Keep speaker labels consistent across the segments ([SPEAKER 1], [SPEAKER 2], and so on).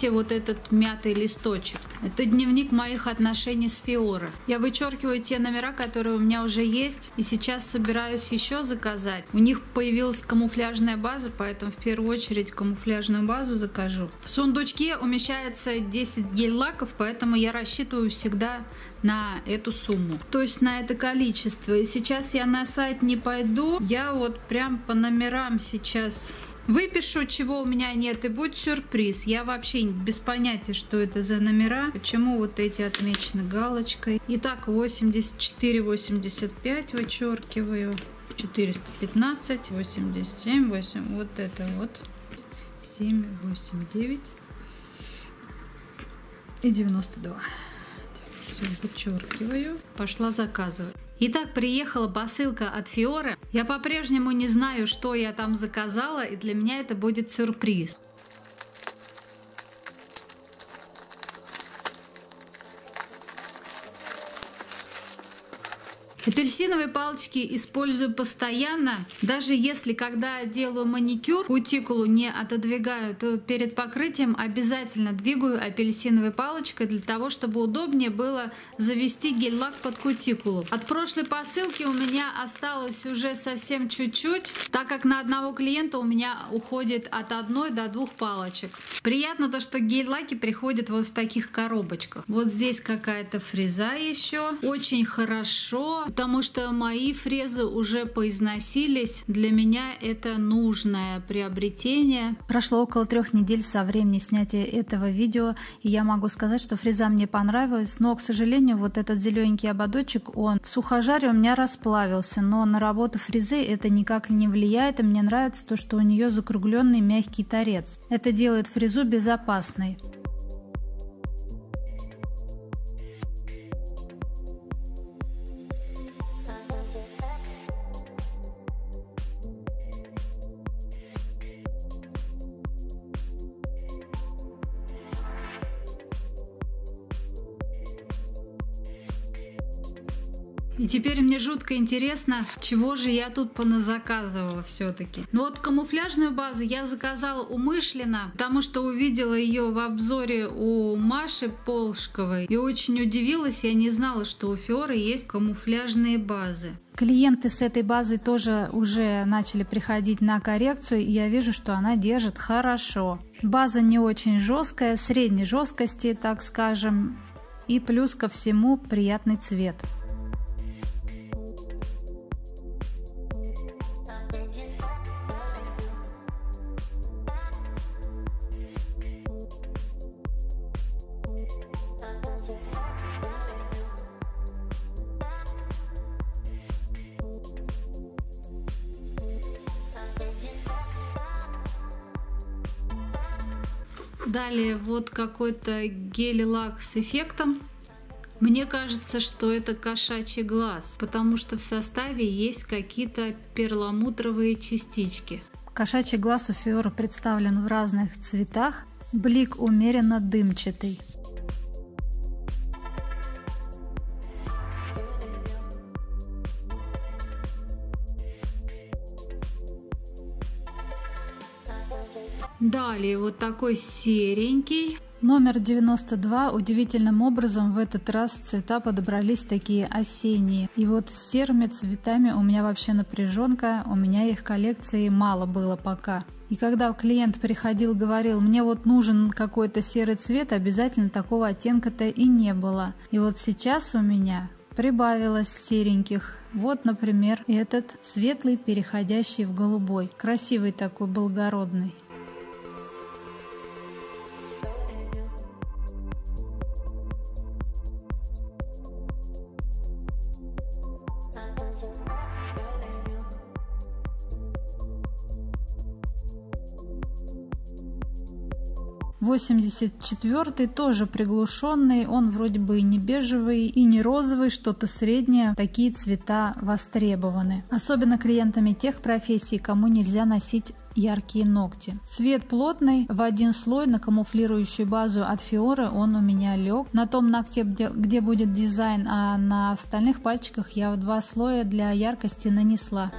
[SPEAKER 1] Видите вот этот мятый листочек? Это дневник моих отношений с Фиоре. Я вычеркиваю те номера, которые у меня уже есть, и сейчас собираюсь еще заказать. У них появилась камуфляжная база, поэтому в первую очередь камуфляжную базу закажу. В сундучке умещается 10 гель-лаков, поэтому я рассчитываю всегда на эту сумму, то есть на это количество. И сейчас я на сайт не пойду, я вот прям по номерам сейчас выпишу, чего у меня нет, и будет сюрприз. Я вообще без понятия, что это за номера, почему вот эти отмечены галочкой. Итак, 84, 85 вычеркиваю, 415, 87, 8, вот это вот, 7, 8, 9 и 92. Все, вычеркиваю. Пошла заказывать. Итак, приехала посылка от Фиоре. Я по-прежнему не знаю, что я там заказала, и для меня это будет сюрприз. Апельсиновые палочки использую постоянно. Даже если, когда делаю маникюр, кутикулу не отодвигаю, то перед покрытием обязательно двигаю апельсиновой палочкой для того, чтобы удобнее было завести гель-лак под кутикулу. От прошлой посылки у меня осталось уже совсем чуть-чуть, так как на одного клиента у меня уходит от 1 до 2 палочек. Приятно то, что гель-лаки приходят вот в таких коробочках. Вот здесь какая-то фреза еще. Очень хорошо, потому что мои фрезы уже поизносились. Для меня это нужное приобретение. Прошло около 3 недель со времени снятия этого видео, и я могу сказать, что фреза мне понравилась, но, к сожалению, вот этот зелененький ободочек, он в сухожаре у меня расплавился, но на работу фрезы это никак не влияет, и мне нравится то, что у нее закругленный мягкий торец. Это делает фрезу безопасной. И теперь мне жутко интересно, чего же я тут поназаказывала все-таки. Но вот камуфляжную базу я заказала умышленно, потому что увидела ее в обзоре у Маши Полшковой. И очень удивилась, я не знала, что у Фиоры есть камуфляжные базы. Клиенты с этой базой тоже уже начали приходить на коррекцию, и я вижу, что она держит хорошо. База не очень жесткая, средней жесткости, так скажем, и плюс ко всему приятный цвет. Далее вот какой-то гель-лак с эффектом. Мне кажется, что это кошачий глаз, потому что в составе есть какие-то перламутровые частички. Кошачий глаз у Фиоры представлен в разных цветах. Блик умеренно дымчатый. Далее вот такой серенький. Номер 92. Удивительным образом в этот раз цвета подобрались такие осенние. И вот с серыми цветами у меня вообще напряженка. У меня их коллекции мало было пока. И когда клиент приходил, говорил, мне вот нужен какой-то серый цвет, обязательно такого оттенка-то и не было. И вот сейчас у меня прибавилось сереньких. Вот, например, этот светлый, переходящий в голубой. Красивый такой, благородный. «84-й» тоже приглушенный, он вроде бы и не бежевый, и не розовый, что-то среднее. Такие цвета востребованы. Особенно клиентами тех профессий, кому нельзя носить яркие ногти. Цвет плотный, в один слой на камуфлирующую базу от Фиоры он у меня лег. На том ногте, где будет дизайн, а на остальных пальчиках я в 2 слоя для яркости нанесла.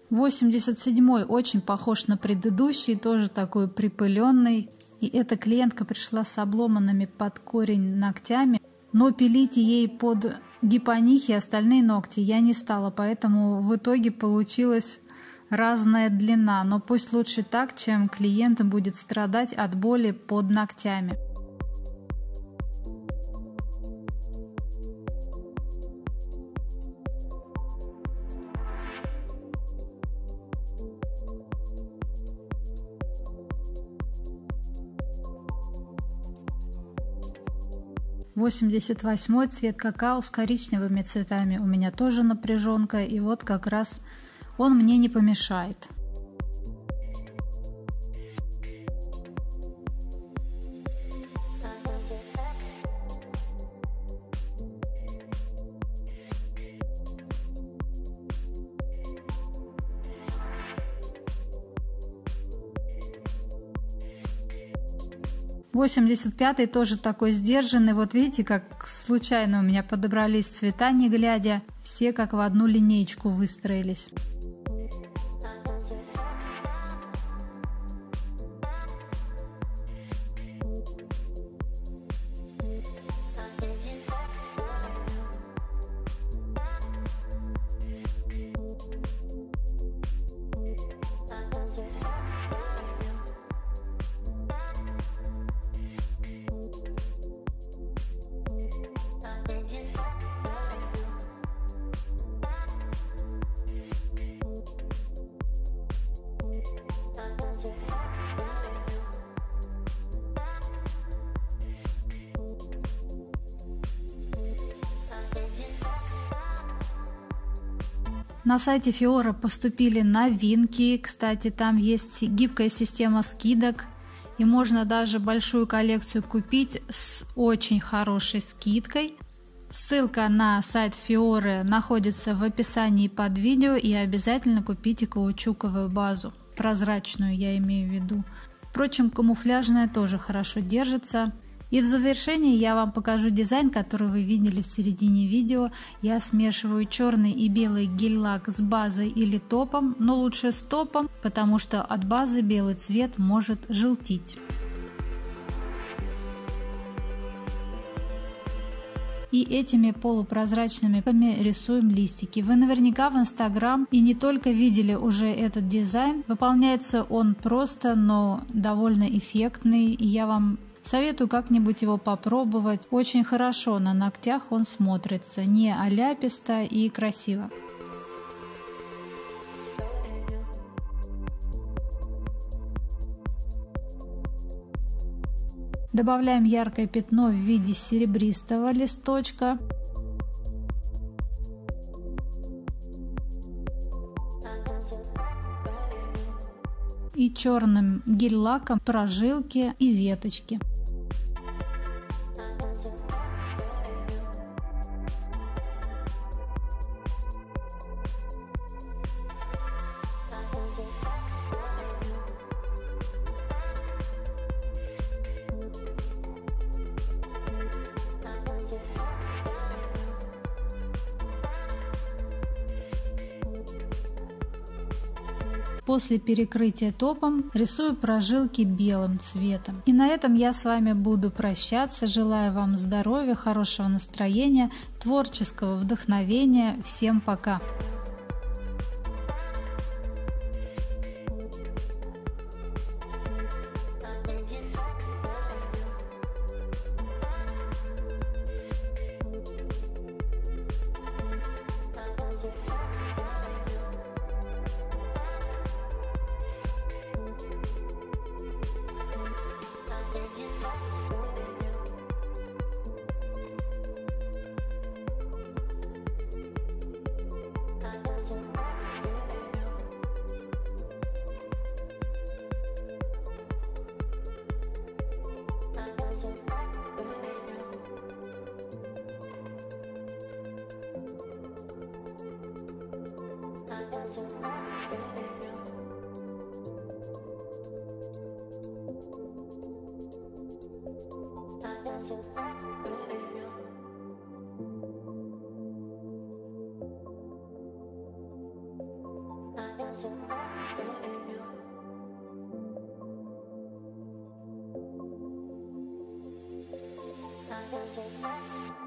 [SPEAKER 1] 87-й очень похож на предыдущий, тоже такой припыленный. И эта клиентка пришла с обломанными под корень ногтями, но пилить ей под гипонихи остальные ногти я не стала, поэтому в итоге получилась разная длина. Но пусть лучше так, чем клиент будет страдать от боли под ногтями. Восемьдесят восьмой цвет какао с коричневыми цветами. У меня тоже напряженка, и вот как раз он мне не помешает. Восемьдесят пятый тоже такой сдержанный. Вот видите, как случайно у меня подобрались цвета, не глядя. Все как в одну линеечку выстроились. На сайте Fiora поступили новинки. Кстати, там есть гибкая система скидок. И можно даже большую коллекцию купить с очень хорошей скидкой. Ссылка на сайт Fiora находится в описании под видео. И обязательно купите каучуковую базу. Прозрачную я имею в виду. Впрочем, камуфляжная тоже хорошо держится. И в завершении я вам покажу дизайн, который вы видели в середине видео. Я смешиваю черный и белый гель-лак с базой или топом, но лучше с топом, потому что от базы белый цвет может желтить. И этими полупрозрачными рисуем листики. Вы наверняка в Instagram и не только видели уже этот дизайн. Выполняется он просто, но довольно эффектный. И я вам советую как-нибудь его попробовать. Очень хорошо на ногтях он смотрится, не оляписто и красиво. Добавляем яркое пятно в виде серебристого листочка. И черным гель-лаком прожилки и веточки. После перекрытия топом рисую прожилки белым цветом. И на этом я с вами буду прощаться. Желаю вам здоровья, хорошего настроения, творческого вдохновения. Всем пока!
[SPEAKER 2] music.